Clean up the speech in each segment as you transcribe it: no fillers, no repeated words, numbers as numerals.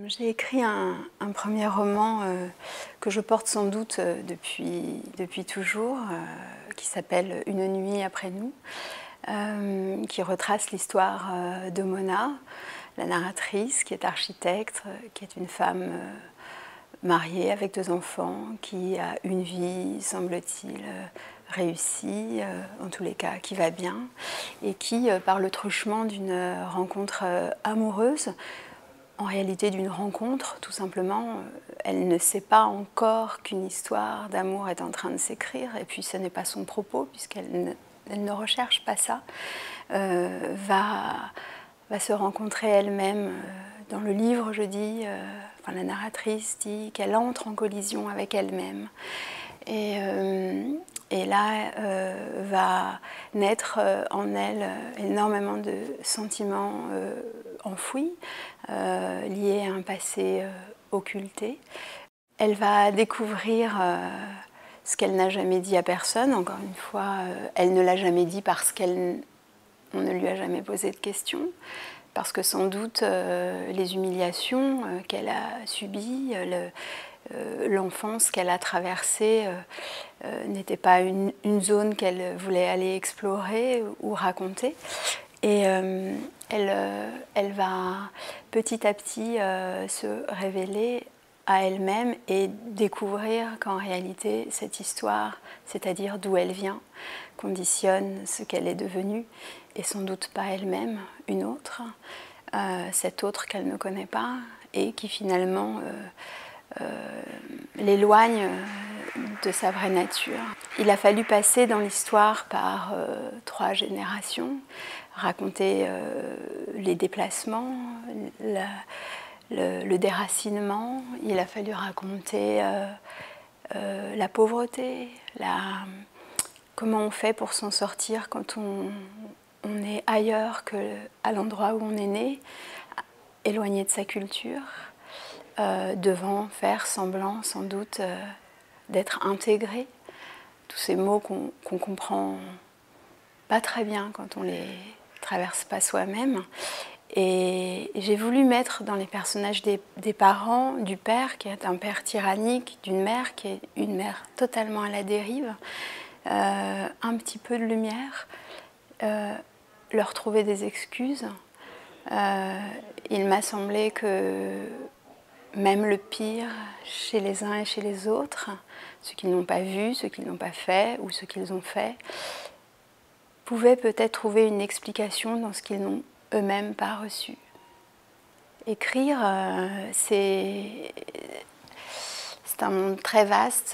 J'ai écrit un premier roman que je porte sans doute depuis toujours, qui s'appelle « Une nuit après nous », qui retrace l'histoire de Mona, la narratrice, qui est architecte, qui est une femme mariée avec 2 enfants, qui a une vie, semble-t-il, réussie, en tous les cas qui va bien, et qui, par le truchement d'une rencontre amoureuse, en réalité d'une rencontre, tout simplement, elle ne sait pas encore qu'une histoire d'amour est en train de s'écrire, et puis ce n'est pas son propos, puisqu'elle ne recherche pas ça, va se rencontrer elle-même. Dans le livre, je dis, enfin, la narratrice dit qu'elle entre en collision avec elle-même. Et là va naître en elle énormément de sentiments enfouis, liés à un passé occulté. Elle va découvrir ce qu'elle n'a jamais dit à personne. Encore une fois, elle ne l'a jamais dit parce qu'on ne lui a jamais posé de questions. Parce que sans doute les humiliations qu'elle a subies, l'enfance qu'elle a traversée n'était pas une zone qu'elle voulait aller explorer ou raconter. Et elle va petit à petit se révéler à elle-même et découvrir qu'en réalité cette histoire, c'est-à-dire d'où elle vient, conditionne ce qu'elle est devenue, et sans doute pas elle-même, une autre, cette autre qu'elle ne connaît pas et qui finalement l'éloigne de sa vraie nature. Il a fallu passer dans l'histoire par 3 générations, raconter les déplacements, le déracinement. Il a fallu raconter la pauvreté, comment on fait pour s'en sortir quand on est ailleurs qu'à l'endroit où on est né, éloigné de sa culture, devant faire semblant sans doute d'être intégré. Tous ces mots qu'on comprend pas très bien quand on les traverse pas soi-même. Et j'ai voulu mettre dans les personnages des parents, du père qui est un père tyrannique, d'une mère qui est une mère totalement à la dérive, un petit peu de lumière, leur trouver des excuses. Il m'a semblé que même le pire chez les uns et chez les autres, ceux qui n'ont pas vu, ceux qui n'ont pas fait ou ceux qu'ils ont fait, pouvaient peut-être trouver une explication dans ce qu'ils n'ont eux-mêmes pas reçu. Écrire, c'est un monde très vaste,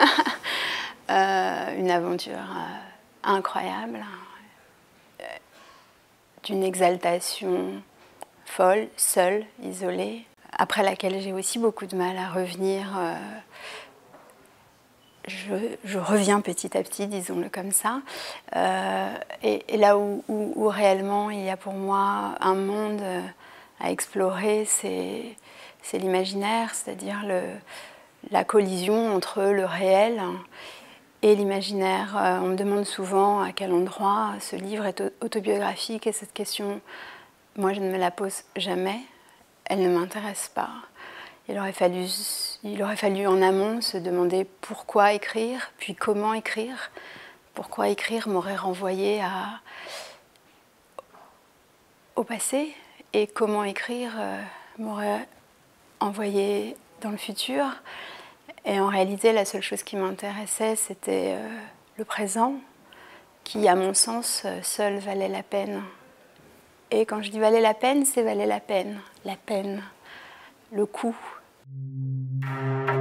une aventure incroyable, d'une exaltation folle, seule, isolée, après laquelle j'ai aussi beaucoup de mal à revenir. Je reviens petit à petit, disons-le comme ça. Et là où réellement il y a pour moi un monde à explorer, c'est l'imaginaire, c'est-à-dire la collision entre le réel et l'imaginaire. On me demande souvent à quel endroit ce livre est autobiographique, et cette question, moi je ne me la pose jamais, elle ne m'intéresse pas. Il aurait fallu en amont se demander pourquoi écrire, puis comment écrire. Pourquoi écrire m'aurait renvoyé au passé, et comment écrire m'aurait envoyé dans le futur. Et en réalité, la seule chose qui m'intéressait, c'était le présent, qui, à mon sens, seul valait la peine. Et quand je dis valait la peine, c'est valait la peine, le coup.